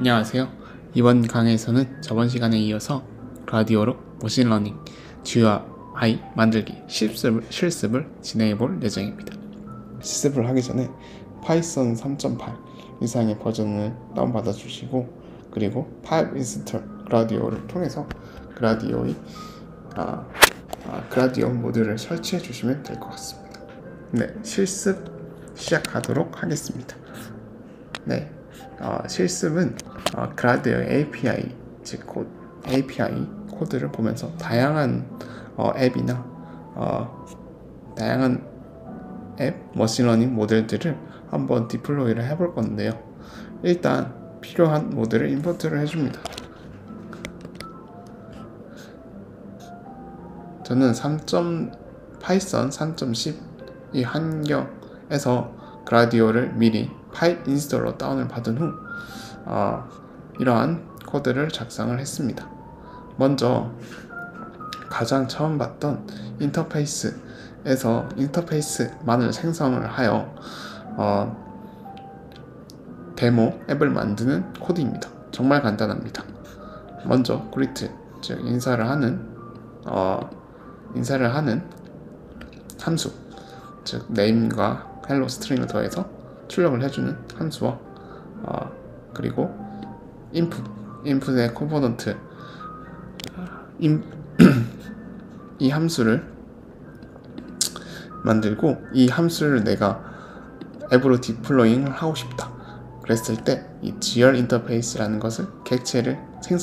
안녕하세요. 이번 강의에서는 저번 시간에 이어서 라디오로 머신러닝 GUI 만들기 실습을 진행해 볼 예정입니다. 실습을 하기 전에 파이썬 3.8 이상의 버전을 다운받아 주시고, 그리고 파일 인스톨 라디오를 통해서 라디오 모드를 설치해 주시면 될 것 같습니다. 네, 실습 시작하도록 하겠습니다. 네, 실습은 그라디오의 API, API 코드를 보면서 다양한 앱이나 다양한 앱 머신러닝 모델들을 한번 디플로이를 해볼 건데요. 일단 필요한 모델을 임포트를 해줍니다. 저는 파이썬 3.10 이 환경에서 그라디오를 미리 파일 인스톨러 다운을 받은 후 이러한 코드를 작성을 했습니다. 먼저 가장 처음 봤던 인터페이스에서 인터페이스만을 생성을 하여 데모 앱을 만드는 코드입니다. 정말 간단합니다. 먼저 greet, 즉 인사를 하는 함수, 즉 name과 hello 스트링을 더해서 출력을 해주는 함수와 그리고 input의 컴포넌트 이 함수를 만들고, 이 함수를 내가 앱으로 디플로잉을 하고 싶다 그랬을 때 이 gr 인터페이스라는 것을 객체를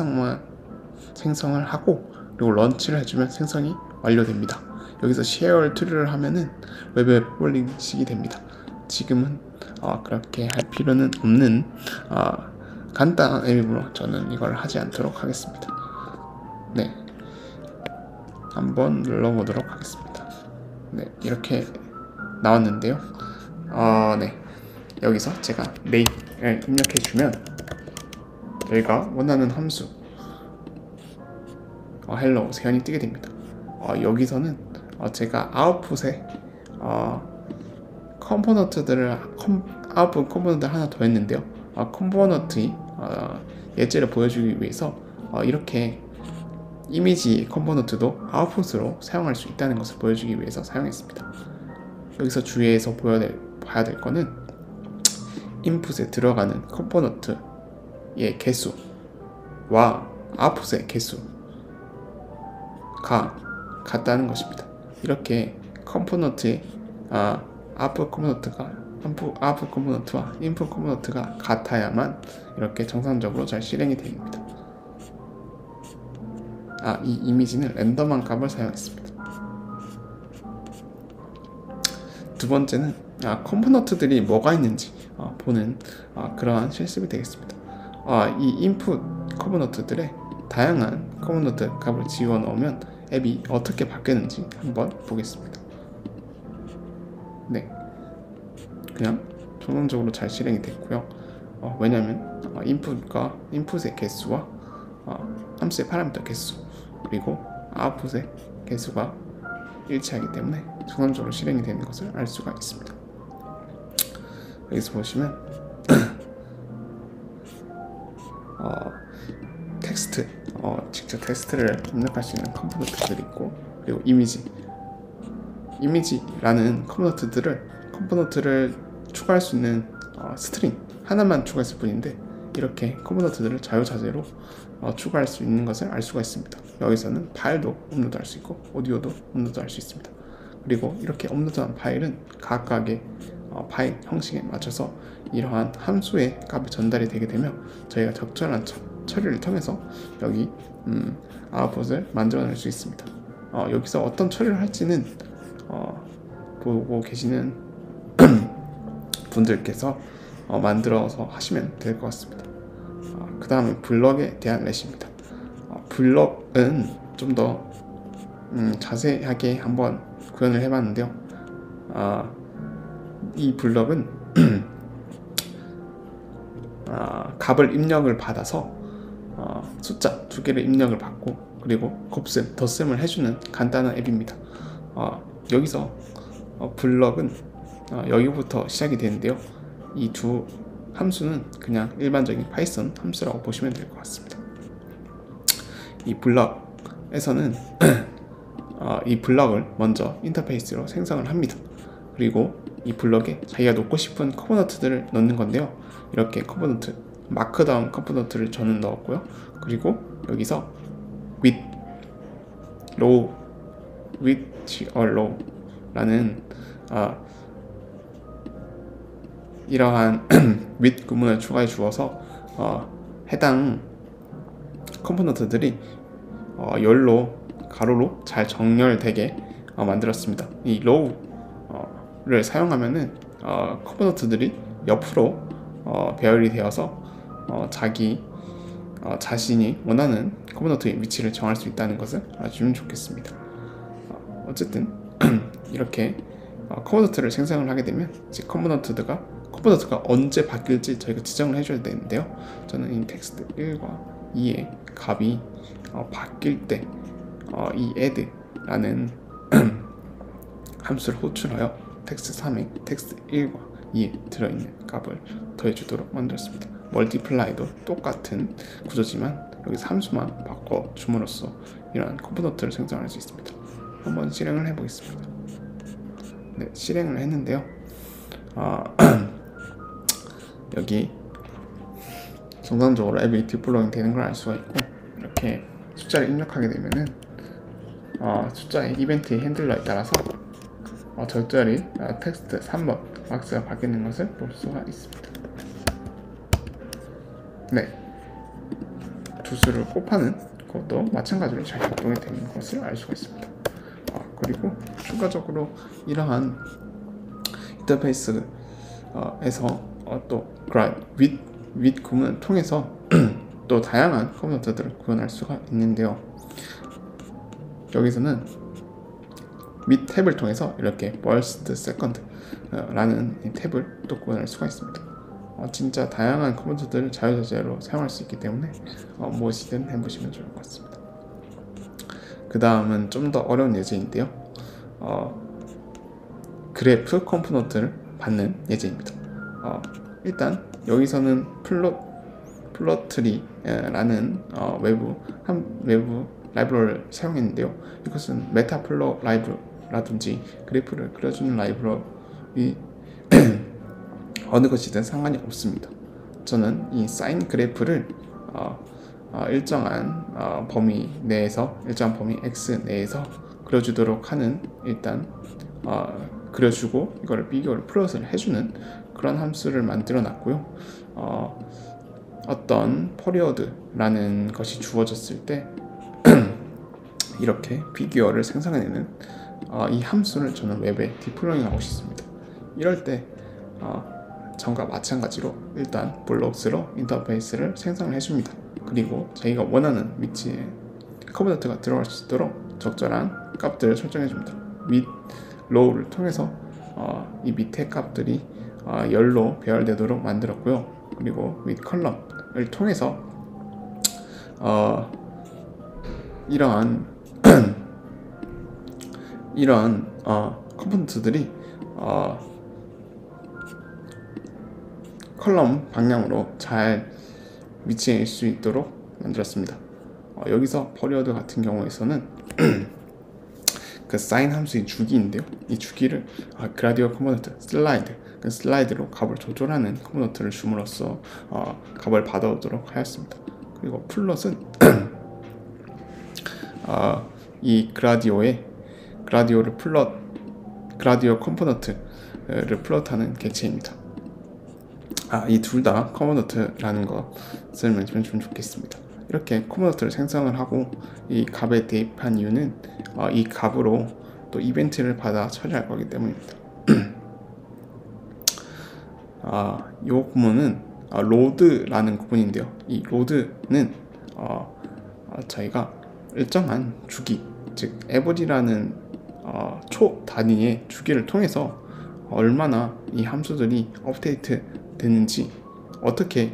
생성을 하고, 그리고 런치를 해주면 생성이 완료됩니다. 여기서 쉐어를 트루를 하면은 웹에 폴링식이 됩니다. 지금은 그렇게 할 필요는 없는 간단한 앱이므로 저는 이걸 하지 않도록 하겠습니다. 네, 한번 눌러보도록 하겠습니다. 네, 이렇게 나왔는데요. 네, 여기서 제가 name을 입력해주면 저희가 원하는 함수 hello 세연이 뜨게 됩니다. 여기서는 제가 아웃풋에 아웃풋 컴포넌트를 하나 더 했는데요. 컴포넌트의 예제를 보여주기 위해서 이렇게 이미지 컴포넌트도 아웃풋으로 사용할 수 있다는 것을 보여주기 위해서 사용했습니다. 여기서 주의해서 봐야 될 거는 인풋에 들어가는 컴포넌트의 개수와 아웃풋의 개수가 같다는 것입니다. 이렇게 컴포넌트의 아웃풋 컴포넌트와 인풋 컴포넌트가 같아야만 이렇게 정상적으로 잘 실행이 됩니다. 이 이미지는 랜덤한 값을 사용했습니다. 두 번째는 컴포넌트들이 뭐가 있는지 보는 그러한 실습이 되겠습니다. 이 인풋 컴포넌트들의 다양한 컴포넌트 값을 집어넣으면 앱이 어떻게 바뀌는지 한번 보겠습니다. 네, 그냥 정상적으로 잘 실행이 됐고요. 왜냐하면 인풋의 개수와 함수의 파라미터 개수, 그리고 아웃풋의 개수가 일치하기 때문에 정상적으로 실행이 되는 것을 알 수가 있습니다. 여기서 보시면 텍스트, 직접 텍스트를 입력할 수 있는 컴포넌트들이 있고, 그리고 이미지라는 컴포넌트를 추가할 수 있는 스트링 하나만 추가했을 뿐인데, 이렇게 컴포넌트들을 자유자재로 추가할 수 있는 것을 알 수가 있습니다. 여기서는 파일도 업로드할 수 있고 오디오도 업로드할 수 있습니다. 그리고 이렇게 업로드한 파일은 각각의 파일 형식에 맞춰서 이러한 함수의 값이 전달이 되게 되며 저희가 적절한 처리를 통해서 여기 아웃풋을 만들어낼 수 있습니다. 여기서 어떤 처리를 할지는 보고 계시는 분들께서 만들어서 하시면 될 것 같습니다. 그 다음에 블럭에 대한 렛입니다. 블럭은 좀 더 자세하게 한번 구현을 해봤는데요. 이 블럭은 값을 입력을 받아서 숫자 2개를 입력을 받고, 그리고 곱셈, 덧셈을 해주는 간단한 앱입니다. 여기서 블럭은 여기부터 시작이 되는데요. 이 두 함수는 그냥 일반적인 파이썬 함수라고 보시면 될 것 같습니다. 이 블럭에서는 이 블럭을 먼저 인터페이스로 생성을 합니다. 그리고 이 블럭에 자기가 놓고 싶은 컴포넌트들을 넣는 건데요. 이렇게 컴포넌트, 마크다운 컴포넌트를 저는 넣었고요. 그리고 여기서 with, low, which or low 라는 이러한 with 구문을 추가해 주어서 해당 컴포넌트들이 열로 가로로 잘 정렬되게 만들었습니다. 이 low를 사용하면은 컴포넌트들이 옆으로 배열이 되어서 자신이 원하는 컴포넌트의 위치를 정할 수 있다는 것을 알아주면 좋겠습니다. 어쨌든 이렇게 컴포넌트를 생성을 하게 되면 이제 컴포넌트가 언제 바뀔지 저희가 지정을 해줘야 되는데요. 저는 이 텍스트 1과 2의 값이 바뀔 때 이 add라는 함수를 호출하여 텍스트 3에 텍스트 1과 2에 들어있는 값을 더해주도록 만들었습니다. 멀티플라이도 똑같은 구조지만 여기서 함수만 바꿔줌으로써 이러한 컴포넌트를 생성할 수 있습니다. 한번 실행을 해보겠습니다. 네, 실행을 했는데요. 여기 정상적으로 앱이 디플로잉 되는 걸 알 수가 있고, 이렇게 숫자를 입력하게 되면은 숫자의 이벤트의 핸들러에 따라서 적절히 텍스트 3번 박스가 바뀌는 것을 볼 수가 있습니다. 네, 두수를 곱하는 것도 마찬가지로 잘 작동이 되는 것을 알 수가 있습니다. 그리고 추가적으로 이러한 인터페이스에서 또 with 구문을 통해서 또 다양한 컴포넌트들을 구현할 수가 있는데요. 여기서는 with 탭을 통해서 이렇게 first, second 라는 탭을 또 구현할 수가 있습니다. 진짜 다양한 컴포넌트들을 자유자재로 사용할 수 있기 때문에 무엇이든 해보시면 좋을 것 같습니다. 그 다음은 좀 더 어려운 예제인데요. 그래프 컴포넌트를 받는 예제입니다. 일단 여기서는 플롯트리라는 외부 라이브러리를 사용했는데요. 이것은 메타플롯 라이브러라든지 그래프를 그려주는 라이브러리 어느 것이든 상관이 없습니다. 저는 이 사인 그래프를 일정한 범위 내에서, 일정한 범위 x 내에서 그려주도록 하는, 일단 그려주고 이거를 비교를 플롯을 해주는 그런 함수를 만들어 놨고요. 어떤 period라는 것이 주어졌을 때 이렇게 피규어를 생성해내는 이 함수를 저는 웹에 디플로잉 하고 싶습니다. 이럴 때 전과 마찬가지로 일단 블록스로 인터페이스를 생성을 해줍니다. 그리고 자기가 원하는 위치에 컴포넌트가 들어갈 수 있도록 적절한 값들을 설정해줍니다. with low를 통해서 이 밑에 값들이 열로 배열되도록 만들었고요. 그리고 with column을 통해서 이러한 컴포넌트들이 컬럼 방향으로 잘 위치해 수 있도록 만들었습니다. 여기서 period 같은 경우에서는 그 사인 함수의 주기인데요. 이 주기를 그라디오 컴포넌트 슬라이드로 값을 조절하는 컴포넌트를 줌으로써 값을 받아오도록 하였습니다. 그리고 플롯은 이 그라디오 컴포넌트를 플롯하는 객체입니다. 이 둘 다 컴포넌트라는 것을 mention 좀 좋겠습니다. 이렇게 컴포넌트를 생성을 하고 이 값에 대입한 이유는 이 값으로 또 이벤트를 받아 처리할 거기 때문입니다. 이 구문은 load라는 구문인데요. 이 load는 저희가 일정한 주기, 즉 average라는 초 단위의 주기를 통해서 얼마나 이 함수들이 업데이트 되는지, 어떻게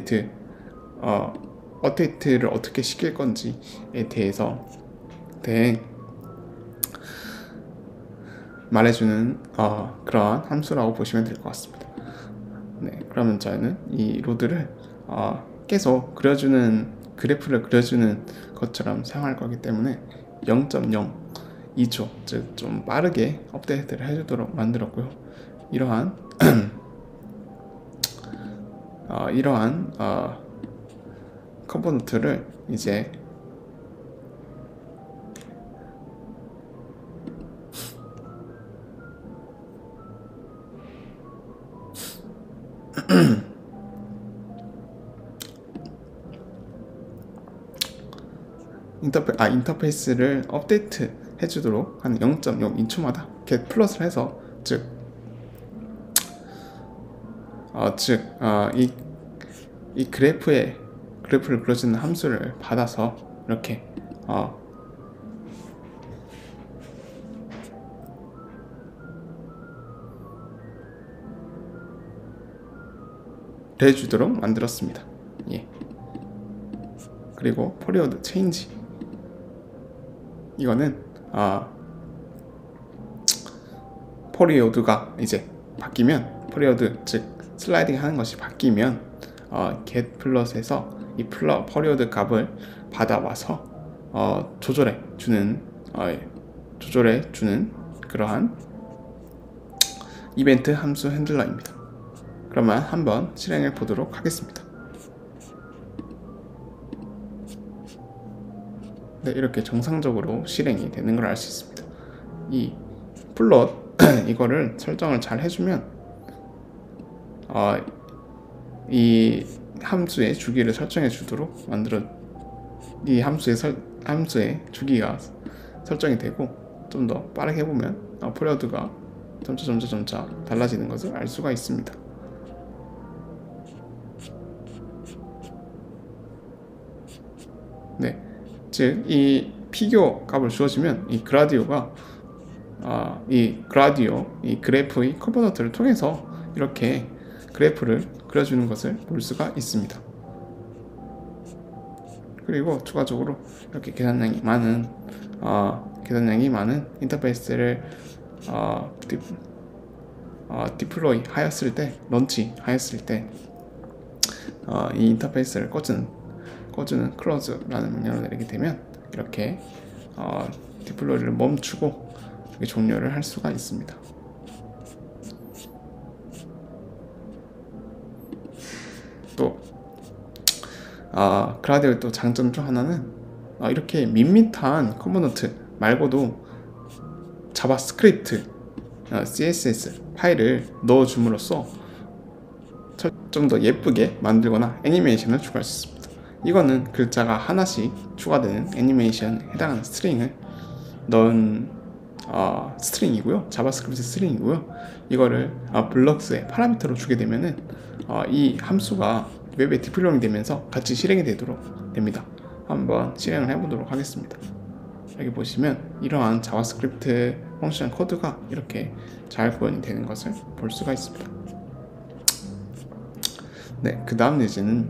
업데이트를 어떻게 시킬 건지에 대해 말해주는 그러한 함수라고 보시면 될 것 같습니다. 네, 그러면 저희는 이 로드를 계속 그래프를 그려주는 것처럼 사용할 거기 때문에 0.02초, 즉 좀 빠르게 업데이트를 해주도록 만들었고요. 이러한 컴포넌트를 이제 인터페이스를 업데이트 해주도록 한 0.02초마다 get 플러스를 해서 이 그래프를 그려주는 함수를 받아서 이렇게 해주도록 만들었습니다. 예. 그리고 period change, 이거는 period가 이제 바뀌면, period 즉 슬라이딩 하는 것이 바뀌면 get 플러스에서 이 period 값을 받아와서 조절해 주는 그러한 이벤트 함수 핸들러입니다. 그러면 한번 실행해 보도록 하겠습니다. 네, 이렇게 정상적으로 실행이 되는 걸 알 수 있습니다. 이 플롯 이거를 설정을 잘 해주면 이 함수의 주기를 설정해 주도록 이 함수의 주기가 설정이 되고, 좀 더 빠르게 해보면 period가 점차 달라지는 것을 알 수가 있습니다. 네, 즉 이 피규어 값을 주어지면 이 그라디오가 이 그래프의 컴포넌트를 통해서 이렇게 그래프를 그려주는 것을 볼 수가 있습니다. 그리고 추가적으로 이렇게 계산량이 많은 인터페이스를 디플로이 하였을 때, 런치 하였을 때 이 인터페이스를 꺼주는 close라는 명령을 내리게 되면 이렇게 디플로이를 멈추고 이렇게 종료를 할 수가 있습니다. 또 그라디오의 또 장점 중 하나는 이렇게 밋밋한 컴포넌트 말고도 자바스크립트, CSS 파일을 넣어줌으로써 좀 더 예쁘게 만들거나 애니메이션을 추가할 수 있습니다. 이거는 글자가 하나씩 추가되는 애니메이션에 해당하는 스트링을 넣은 스트링이고요. 자바스크립트 스트링이고요. 이거를 블럭스의 파라미터로 주게 되면은 이 함수가 웹에 디플로잉 되면서 같이 실행이 되도록 됩니다. 한번 실행을 해보도록 하겠습니다. 여기 보시면 이러한 자바스크립트 펑션 코드가 이렇게 잘 구현이 되는 것을 볼 수가 있습니다. 네, 그 다음 예제는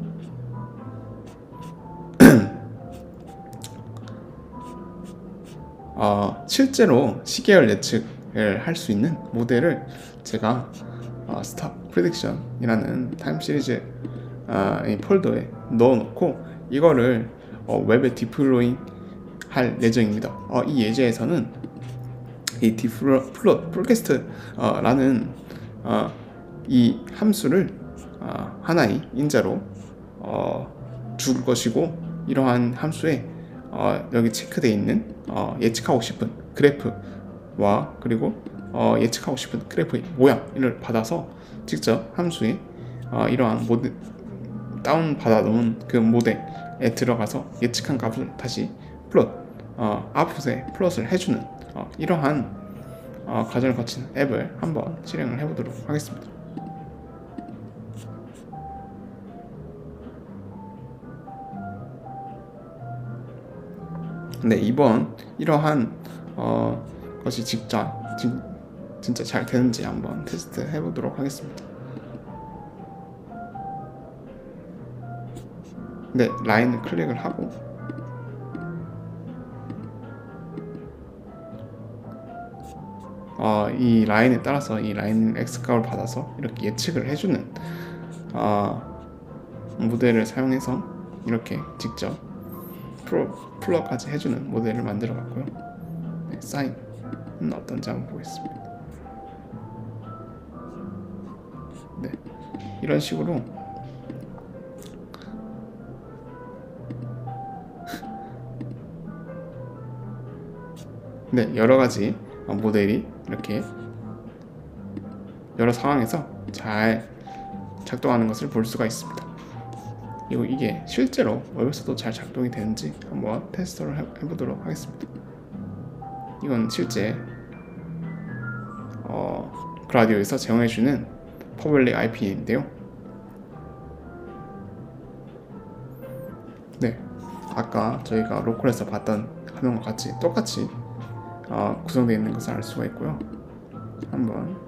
실제로 시계열 예측을 할 수 있는 모델을 제가 스탑 프리딕션이라는 타임 시리즈 이 폴더에 넣어놓고 이거를 웹에 디플로잉 할 예정입니다. 이 예제에서는 이 프로캐스트라는 이 함수를 하나의 인자로 줄 것이고, 이러한 함수에 여기 체크되어 있는 예측하고 싶은 그래프와 그리고 예측하고 싶은 그래프의 모양을 받아서 직접 함수에 이러한 다운 받아 놓은 그 모델에 들어가서 예측한 값을 다시 아웃풋에 플롯을 해주는 이러한 과정을 거친 앱을 한번 실행을 해보도록 하겠습니다. 네, 이러한 것이 진짜 잘 되는지 한번 테스트 해보도록 하겠습니다. 네, 라인을 클릭을 하고 이 라인에 따라서 이 라인 X값을 받아서 이렇게 예측을 해주는 모델을 사용해서 이렇게 직접 플러까지 해주는 모델을 만들어 봤고요. 네, 사인은 어떤지 한번 보겠습니다. 네, 이런 식으로 네, 여러 가지 모델이 이렇게 여러 상황에서 잘 작동하는 것을 볼 수가 있습니다. 그리고 이게 실제로 웹에서도 잘 작동이 되는지 한번 테스트를 해보도록 하겠습니다. 이건 실제 그라디오에서 제공해주는 퍼블릭 IP인데요. 네, 아까 저희가 로컬에서 봤던 화면과 같이 똑같이 구성되어 있는 것을 알 수가 있고요. 한번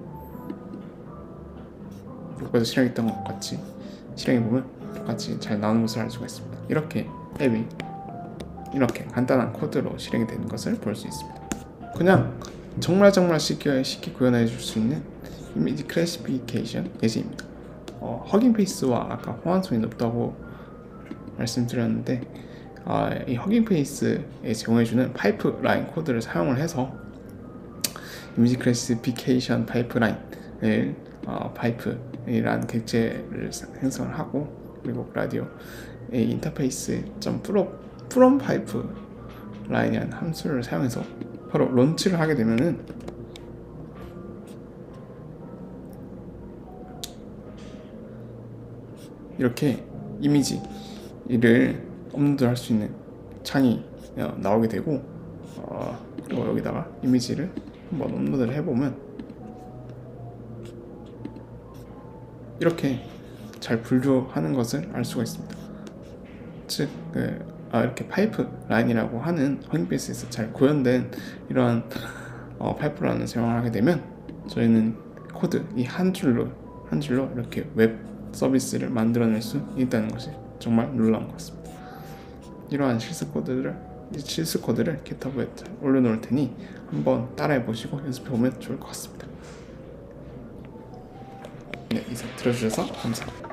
로컬에서 실행했던 것 같이 실행해보면 똑같이 잘 나오는 것을 알 수가 있습니다. 이렇게 앱이 이렇게 간단한 코드로 실행이 되는 것을 볼 수 있습니다. 그냥 정말 쉽게 구현해 줄 수 있는 이미지 클래시피케이션 예제입니다. 허깅 페이스와 아까 호환성이 높다고 말씀드렸는데 이 허깅 페이스에 제공해주는 파이프라인 코드를 사용을 해서 이미지 클래시피케이션 파이프라인을 파이프이라는 객체를 생성을 하고, 그리고 라디오의 인터페이스 from 파이프라인이라는 함수를 사용해서 바로 론치를 하게 되면은 이렇게 이미지를 업로드할 수 있는 창이 나오게 되고, 그리고 여기다가 이미지를 한번 업로드를 해보면 이렇게 잘 분류하는 것을 알 수가 있습니다. 즉 이렇게 파이프라인이라고 하는 허깅페이스에서 잘 구현된 이러한 파이프라인을 사용하게 되면 저희는 코드 이 한 줄로 이렇게 웹 서비스를 만들어낼 수 있다는 것이 정말 놀라운 것 같습니다. 이러한 실습 코드를 GitHub에 올려놓을 테니 한번 따라해 보시고 연습해 보면 좋을 것 같습니다. 네, 이상 들어주셔서 감사합니다.